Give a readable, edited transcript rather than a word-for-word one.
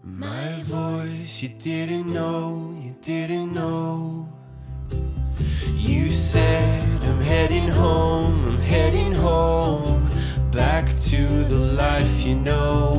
My voice, you didn't know, you didn't know. You said I'm heading home, I'm heading home, back to the life you know.